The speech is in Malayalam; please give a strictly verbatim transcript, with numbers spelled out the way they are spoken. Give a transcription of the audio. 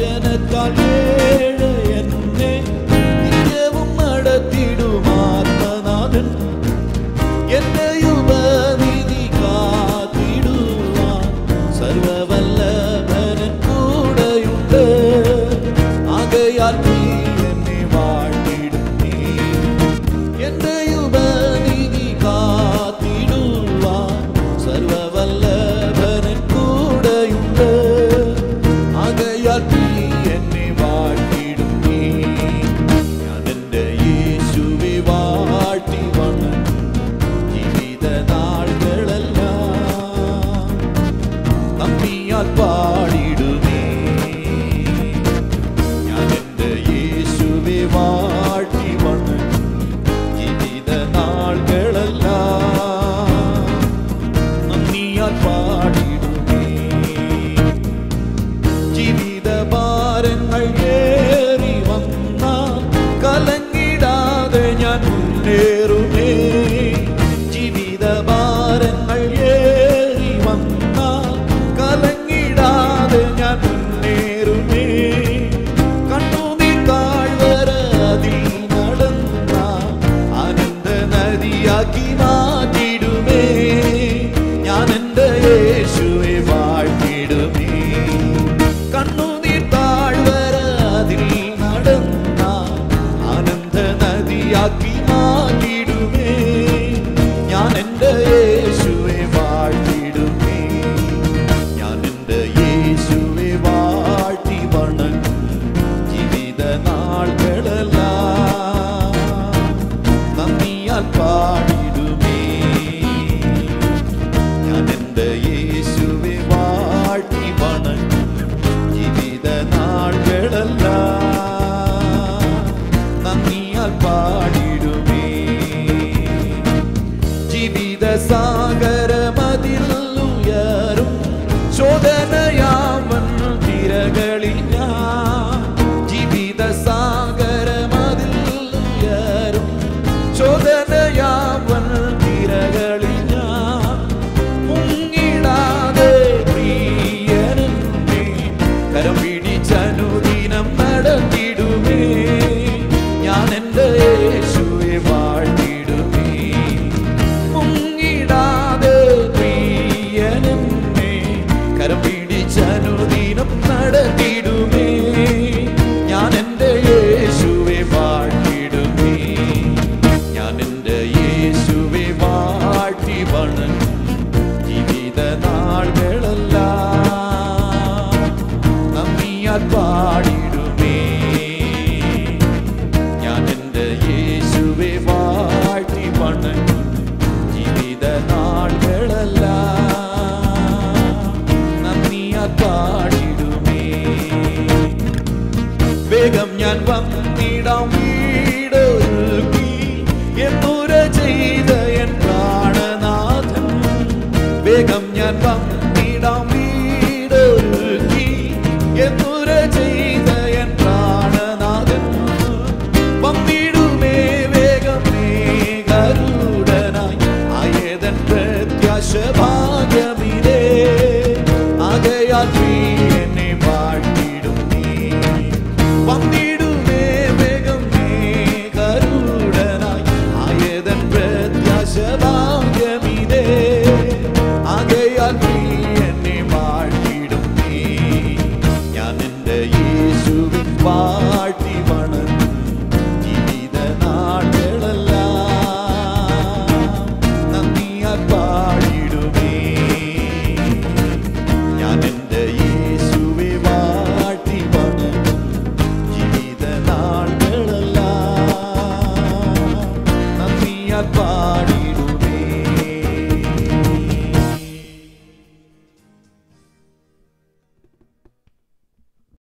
വചനത്താൽ ഏഴ് എന്നെ നിത്യവും നടത്തിടും ആത്മനാഥൻ. എന്റെ ഉപനിധി കാത്തിടുവാൻ സർവവല്ലഭനൻ കൂടെയുണ്ട്. ആകയാൽ നീ എന്നെ വാഴ്ത്തിടും. നീ എന്റെ ഉപനിധി കാത്തിടുവാൻ സർവവല്ലഭനൻ കൂടെയുണ്ട്. ആകയാൽ നീ എന്നെ വാഴ്ത്തിടും. നീ ഞാൻ എന്റെ യേശുവെ വാഴ്ത്തി വണങ്ങും ജീവിത നാളുകളെല്ലാം നന്ദിയാൽ പാടിടുമേ. ഞാൻ എന്റെ യേശുവെ വാഴ്ത്തി വണങ്ങും ജീവിത നാളുകളെല്ലാം നന്ദിയാൽ പാടിടുമേ. ജീവിത ഭാരങ്ങൾ ഏറി വന്നാൽ കലങ്ങിടാതെ ഞാൻ മുന്നേറുമേ. ജീവിത ഭാരങ്ങൾ ഏറി വന്നാൽ കലങ്ങിടാതെ ഞാൻ മുന്നേറുമേ. കണ്ണുനീർ താഴ്വര അതിൽ നടന്ന ആനന്ദ നദിയാക്കി മാറ്റിടുമേ. ഞാൻ എന്റെ യേശുവെ വാഴ്ത്തിടുമേ. കണ്ണുനീർ താഴ്വര അതിൽ നടന്ന ആനന്ദ നദിയാക്കി മാറ്റിടുമേ. ഞാൻ എന്റെ യേശുവെ വാഴ്ത്തിടുമേ. ഞാൻ എന്റെ യേശുവെ വാഴ്ത്തി വണങ്ങും ജീവിത നാളുകളെല്ലാം നന്ദിയാൽ പാടിടുമേ. ഞാൻ എന്റെ യേശുവെ വാഴ്ത്തി വണങ്ങും ജീവിത നാളുകളെല്ലാം നന്ദിയാൽ പാടിടുമേ. ജീവിത സാഗരമതിൽ ഉയരും ശോധനയാവൻ തിരകളിൽ ഞാൻ. ജീവിത സാഗരമതിൽ ഉയരും ശോധനയാവൻ തിരകളിൽ ഞാൻ. മുങ്ങിടാതെ പ്രിയനെന്നെ കരം പിടിച്ചനുദിനം നടത്തിടുമേ. ഞാൻ എന്റെ യേശുവെ വാഴ്ത്തിടുമേ. മുങ്ങിടാതെ പ്രിയനെന്നെ കരം പിടിച്ചനുദിനം നടത്തിടുമേ. ഞാൻ എന്റെ യേശുവെ വാഴ്ത്തിടുമേ. ഞാൻ എന്റെ യേശുവെ വാഴ്ത്തി വണങ്ങും ജീവിത നാളുകളെല്ലാം നന്ദിയാൽ പാടിടുമേ. ഞാൻ എന്റെ യേശുവെ വാഴ്ത്തി വണങ്ങും ജീവിത നാളുകളെല്ലാം നന്ദിയാൽ പാടിടുമേ. വേഗം ഞാൻ വന്നിടാം വീടൊരുക്കി എന്നുര ചെയ്ത എൻ പ്രാണനാഥൻ. വേഗം ഞാൻ വന്നിടാം വീടൊരുക്കി എന്നുര ചെയ്ത എൻ പ്രാണനാഥൻ. വന്നിടുമേ വേഗമേ ഗരുഡനായി ആയതൻ പ്രത്യാശ ഭാഗ്യമിതേ. ആകയാൽ നീ എന്നെ വാഴ്ത്തിടും. നീ വന്നിടുമേ വേഗമേ ഗരുഡനായി ആയതൻ പ്രത്യാശ ഭാഗ്യമിതേ. ആകയാൽ നീ എന്നെ വാഴ്ത്തിടും. നീ ഞാൻ എന്റെ യേശുവിൻ വാഴ്ത്തി വണങ്ങും ജീവിത നാളുകളെല്ലാം നന്ദിയാൽ പാടിടുമേ. ഞാൻ എന്റെ യേശുവെ വാഴ്ത്തി വണങ്ങും ജീവിത നാളുകളെല്ലാം നന്ദിയാൽ പാടിടുമേ.